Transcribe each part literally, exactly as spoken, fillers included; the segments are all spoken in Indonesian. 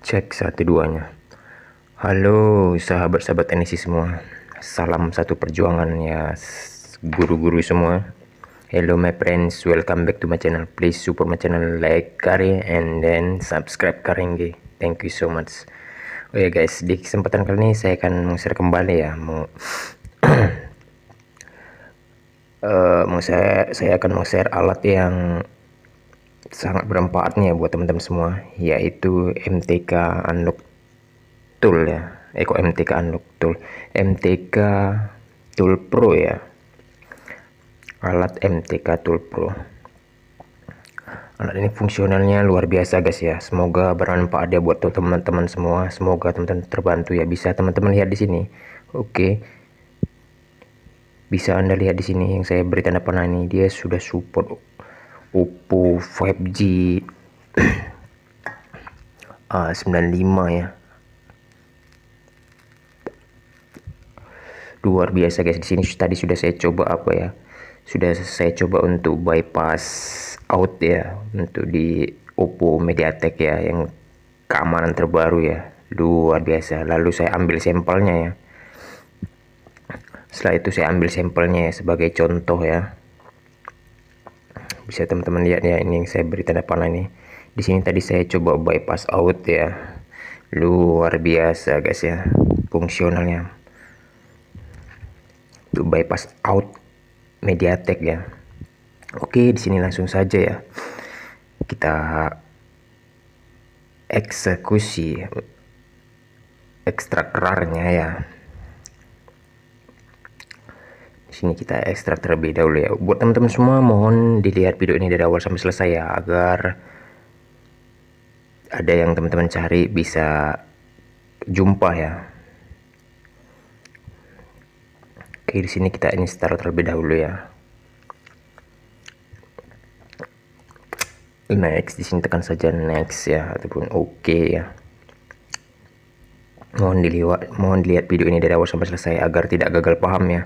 Cek satu duanya. Halo sahabat-sahabat N S I semua. Salam satu perjuangan ya guru-guru semua. Hello my friends, welcome back to my channel. Please support my channel, like Kare and then subscribe Karenge. Thank you so much. Oh ya guys, di kesempatan kali ini saya akan share kembali ya mau uh, mau saya saya akan share alat yang sangat bermanfaat nih ya buat teman-teman semua, yaitu M T K Unlock Tool ya. Eko M T K Unlock Tool, M T K Tool Pro ya. Alat M T K Tool Pro. Alat ini fungsionalnya luar biasa guys ya. Semoga bermanfaat ya buat teman-teman semua. Semoga teman-teman terbantu ya. Bisa teman-teman lihat di sini. Oke. Bisa Anda lihat di sini yang saya beri tanda panah ini, dia sudah support Oppo lima G A sembilan lima ya. Luar biasa guys. Di sini tadi sudah saya coba apa ya? Sudah saya coba untuk bypass out ya, untuk di Oppo MediaTek ya, yang keamanan terbaru ya. Luar biasa. Lalu saya ambil sampelnya ya. Setelah itu saya ambil sampelnya ya, sebagai contoh ya. Bisa teman-teman lihat ya, ini yang saya beri tanda panah ini. Di sini tadi saya coba bypass out ya. Luar biasa guys ya, fungsionalnya. Untuk bypass out MediaTek ya. Oke, di sini langsung saja ya. Kita eksekusi ekstrak RAR-nya ya. Sini kita ekstrak terlebih dahulu ya. Buat teman-teman semua, mohon dilihat video ini dari awal sampai selesai ya, agar ada yang teman-teman cari bisa jumpa ya. Oke, di sini kita install terlebih dahulu ya. Next, di sini tekan saja next ya, ataupun oke okay ya. Mohon dilihat, mohon dilihat video ini dari awal sampai selesai agar tidak gagal paham ya.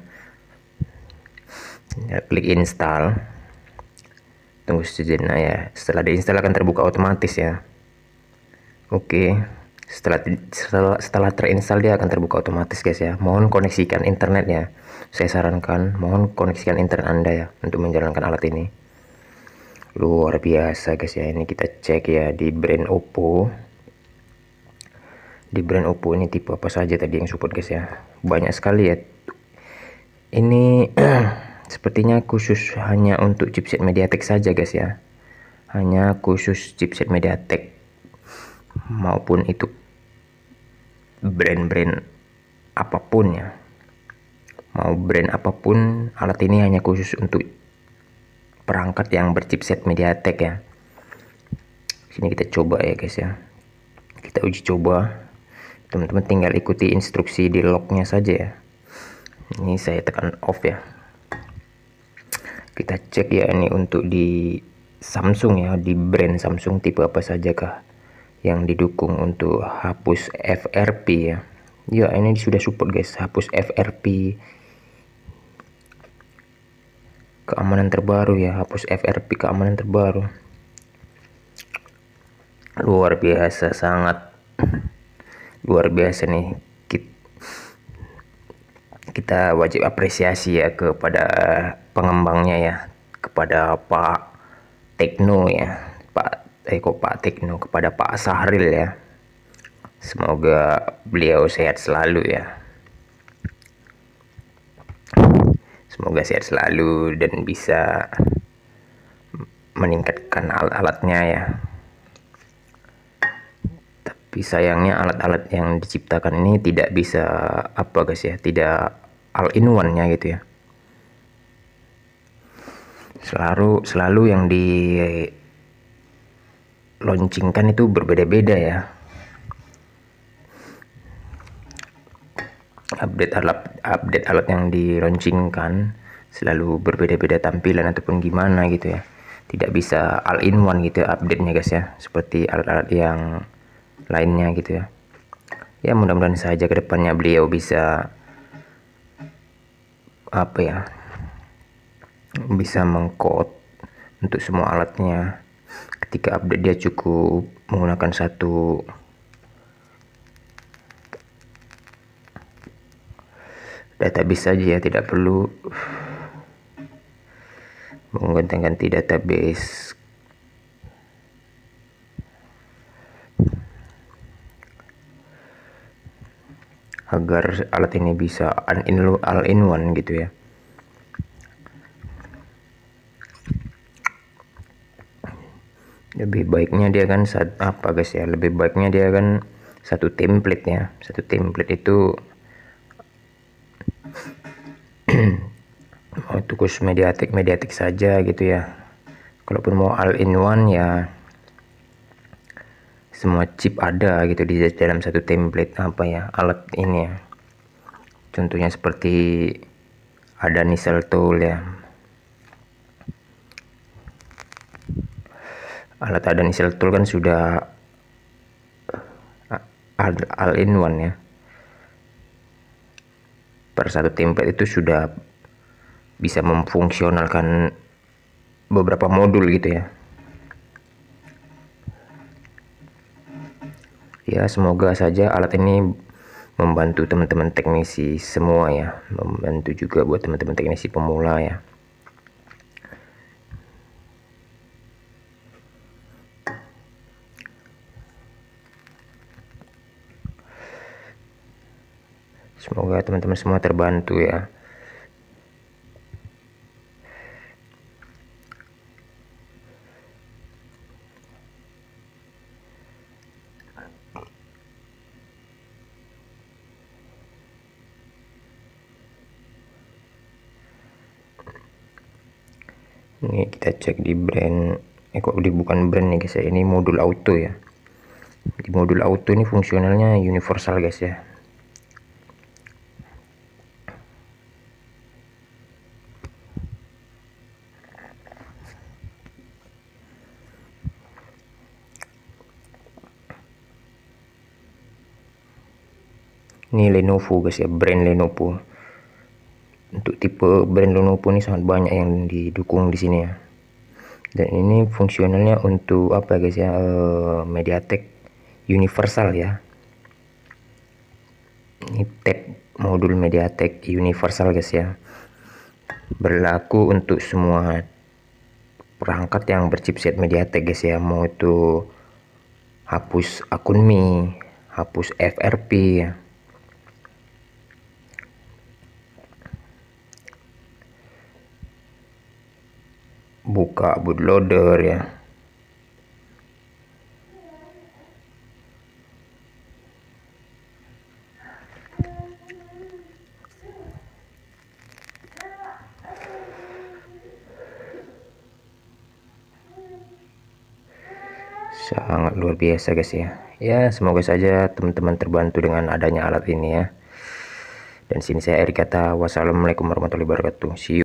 Ya, klik install, tunggu sejenak ya. Setelah diinstal akan terbuka otomatis ya. Oke, setelah setelah, setelah terinstall dia akan terbuka otomatis guys ya. Mohon koneksikan internet ya. Saya sarankan mohon koneksikan internet Anda ya untuk menjalankan alat ini. Luar biasa guys ya. Ini kita cek ya di brand Oppo. Di brand Oppo ini tipe apa saja tadi yang support guys ya. Banyak sekali ya. Ini sepertinya khusus hanya untuk chipset MediaTek saja guys ya. Hanya khusus chipset MediaTek, maupun itu brand-brand apapun ya. Mau brand apapun, alat ini hanya khusus untuk perangkat yang berchipset MediaTek ya. Sini kita coba ya guys ya. Kita uji coba. Teman-teman tinggal ikuti instruksi di locknya saja ya. Ini saya tekan off ya. Kita cek ya, ini untuk di Samsung ya, di brand Samsung tipe apa saja kah yang didukung untuk hapus F R P ya. Ya, ini sudah support guys, hapus F R P, keamanan terbaru ya, hapus F R P keamanan terbaru. Luar biasa, sangat luar biasa nih. Kita wajib apresiasi ya kepada pengembangnya ya, kepada Pak Tekno ya, Pak eh kok Pak Tekno, kepada Pak Sahril ya. Semoga beliau sehat selalu ya. Semoga sehat selalu dan bisa meningkatkan alat-alatnya ya. Tapi sayangnya alat-alat yang diciptakan ini tidak bisa apa guys ya, tidak all in one nya gitu ya. Selalu selalu yang di launchingkan itu berbeda-beda ya. Update alat update alat yang di launchingkan selalu berbeda-beda tampilan ataupun gimana gitu ya. Tidak bisa all in one gitu update-nya guys ya, seperti alat-alat yang lainnya gitu ya. Ya, mudah-mudahan saja kedepannya beliau bisa apa ya, bisa mengcode untuk semua alatnya. Ketika update dia cukup menggunakan satu database saja ya, tidak perlu menggonta-ganti database. Agar alat ini bisa all-in-one gitu ya. Lebih baiknya dia kan saat apa guys ya, lebih baiknya dia kan satu template ya. Satu template itu mau itu khusus Mediatek Mediatek saja gitu ya. Kalaupun mau all-in-one ya semua chip ada gitu di dalam satu template apa ya alat ini ya. Contohnya seperti ada Nissan Tool ya. Alat ada Nissan Tool kan sudah all-in-one ya. Per satu template itu sudah bisa memfungsionalkan beberapa modul gitu ya. Ya semoga saja alat ini membantu teman-teman teknisi semua ya, membantu juga buat teman-teman teknisi pemula ya. Semoga teman-teman semua terbantu ya. Ini kita cek di brand, eh kok di bukan brand nih guys ya, ini modul auto ya. Di modul auto ini fungsionalnya universal guys ya. Ini Lenovo guys ya, brand Lenovo. Untuk tipe brand Lenovo ini sangat banyak yang didukung di sini ya. Dan ini fungsionalnya untuk apa guys ya, uh, Mediatek universal ya. Ini tab modul Mediatek universal guys ya. Berlaku untuk semua perangkat yang berchipset Mediatek guys ya. Mau itu hapus akun Mi, hapus F R P ya. Buka bootloader ya. Sangat luar biasa guys ya. Ya semoga saja teman-teman terbantu dengan adanya alat ini ya. Dan sini saya Eri kata wassalamualaikum warahmatullahi wabarakatuh. See you.